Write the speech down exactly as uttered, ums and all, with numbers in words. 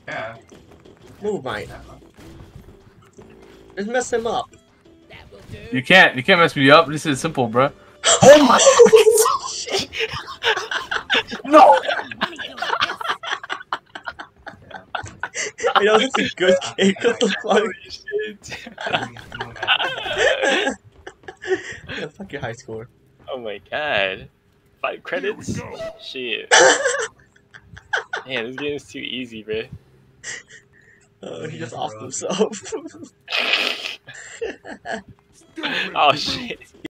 Yeah. Move, mate. Just mess him up. You can't. You can't mess me up. This is simple, bro. Oh my! Shit. No! You know, it's a good kick. What the fuck? Yeah, fuck your high score. Oh my god. Five credits? Shit. Man, this game is too easy, bro. Oh, he just offed himself. Oh shit.